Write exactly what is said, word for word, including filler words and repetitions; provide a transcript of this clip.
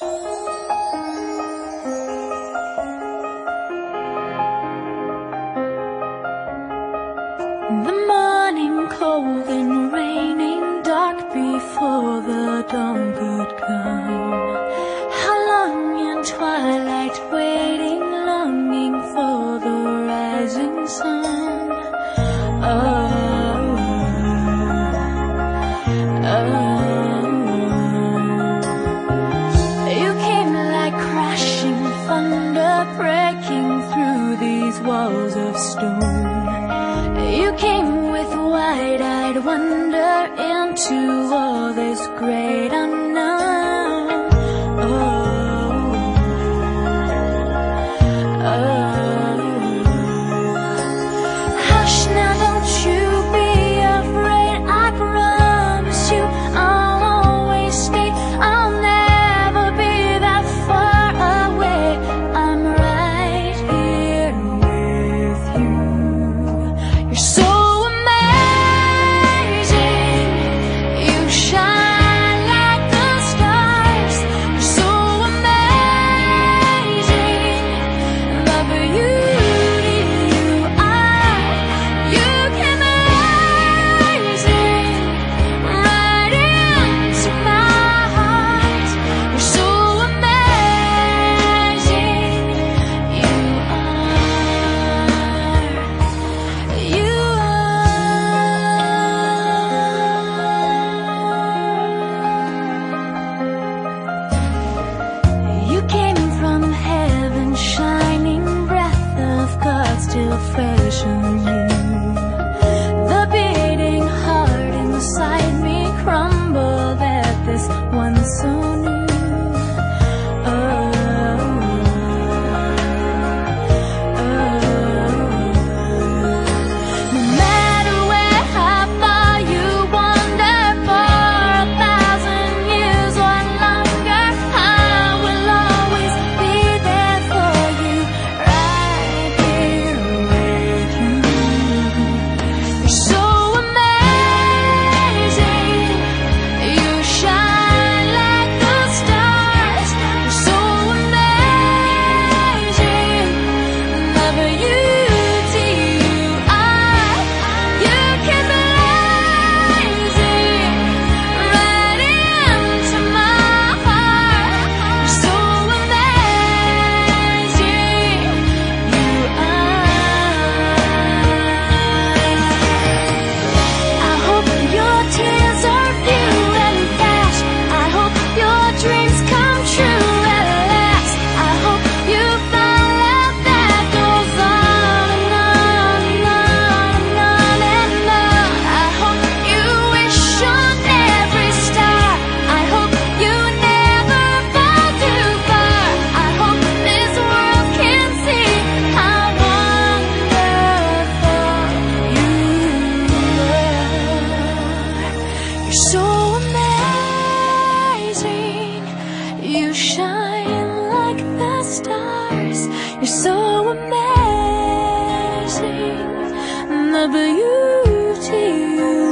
The morning cold and raining, dark before the dawn could come. How long in twilight waiting, longing for the rising sun. Oh, oh, you came like crashing thunder, breaking through these walls of stone. You came with wide-eyed wonder into all this great unknown. Oh, oh. Hush now, don't you be afraid. I promise you I'll always stay. I'll never be that far away. I'm right here with you. You're so amazing, you shine like the stars. You're so amazing, the beauty you are. You came amazing right into my heart. You're so amazing, you are. You You came from heaven, shining breath of God still fresh in you. The beating heart inside me crumbled at this one so new. Oh, no matter where, how far you wander, for a thousand years or longer, I will always be there for you, right here with you. You're so amazing, you shine like the stars. You're so amazing, the beauty you are. You came amazing right into my heart. You're so amazing, you are. I hope your tears are few and fast. I hope your dreams come true at last. I hope you find love that goes on and on and on and on and on. I hope you wish on every star. I hope you never fall too far. I hope this world can see how wonderful you are. You're so amazing, you shine like the stars. You're so amazing, the beauty you